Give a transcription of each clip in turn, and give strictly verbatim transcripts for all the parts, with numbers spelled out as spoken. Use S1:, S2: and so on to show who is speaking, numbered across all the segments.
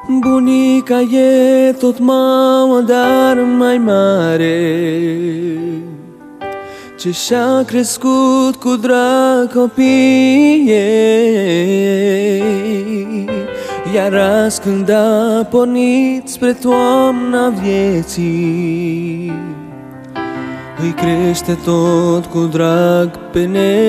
S1: Bunica e tot mamă, dar mai mare, ce și-a crescut cu drag copiii ei. Iar azi când a pornit spre toamna vieții, îi crește tot cu drag pe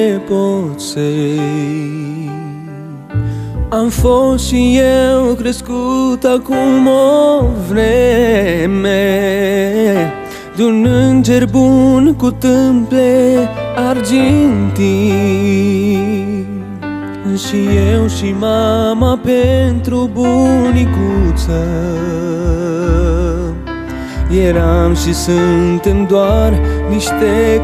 S1: nepoței. Am fost și eu crescut acum o vreme de-un înger bun cu tâmple argintii. Și eu și mama pentru bunicuță eram și suntem doar niște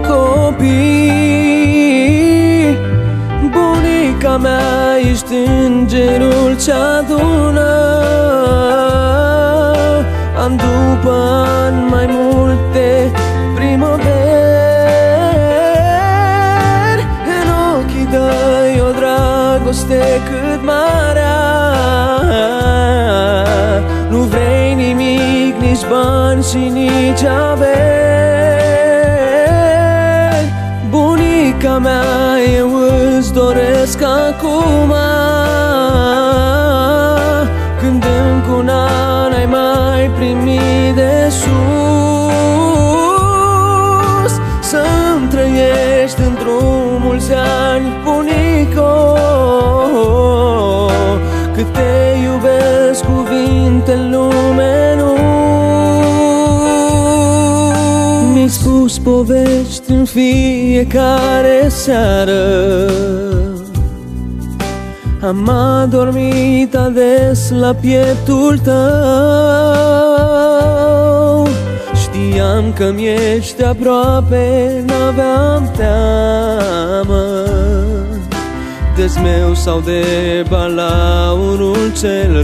S1: copii. Bunica mea, ești îngerul ce-adună an după an mai multe primăveri. În ochii dăi o dragoste cât marea, nu vrei nimic, nici bani și nici averi. Bunica mea, eu îți doresc acum, când încă un an ai mai primit de sus, să-mi trăiești într-un mulți ani, bunico, cât te iubesc, cuvinte în lume nu. Mi-ai spus povești în fiecare seară, am adormit ades la pieptul tău. Știam că mi-ești aproape, n-aveam teamă de-s meu sau de balaurul cel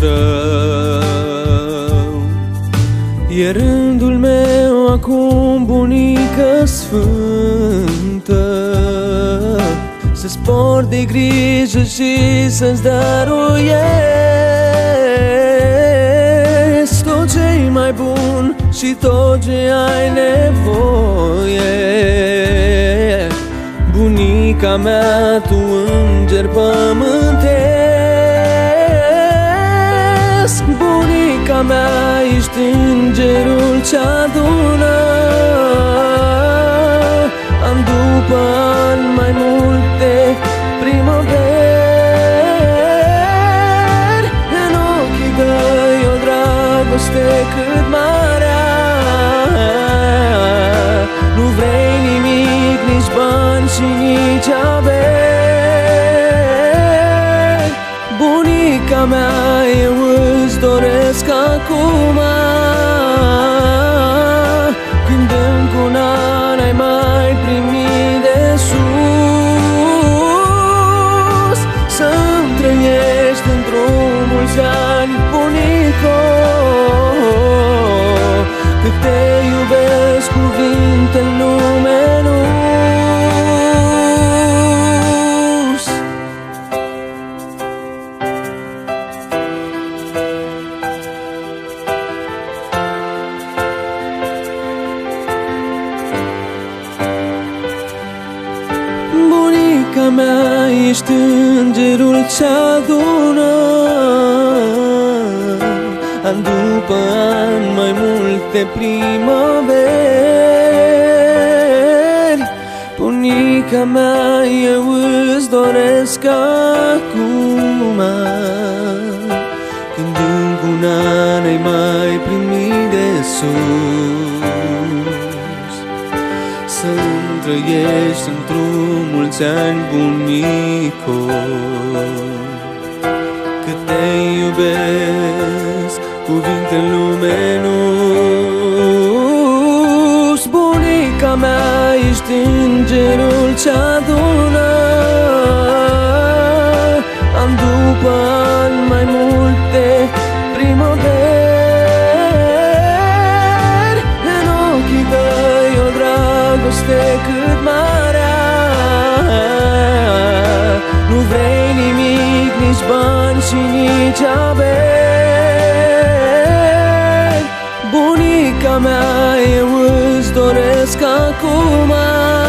S1: rău. E rândul meu acum, bunică sfântă, să-ți port de grijă și să-ți dăruiesc tot ce-i mai bun și tot ce ai nevoie. Bunica mea, tu înger pământesc, bunica mea, ești îngerul ce-adună an după an mai multe primăveri. În ochii dăi o dragoste cât marea, nu vrei nimic, nici bani și nici averi. Bunica mea, eu îți doresc acum, când încă un an ai mai primit de sus, să-mi trăiești într-un mulți ani, bunico, cât te iubesc, cuvinte în lume nu. Bunica mea, ești îngerul ce-adună an după an mai multe primăveri. Bunica mea, eu îți doresc acum, când încă un an ai mai primit de sus, să-mi trăiești într-un mulți ani, bunico, cât te iubesc, cuvinte în lume nu-s. Bunica mea, ești îngerul ce-adună an după an mai multe primăveri. În ochii tăi o dragoste cât marea, nu vrei nimic, nici bani și nici averi. Fiica mea, eu îți doresc acum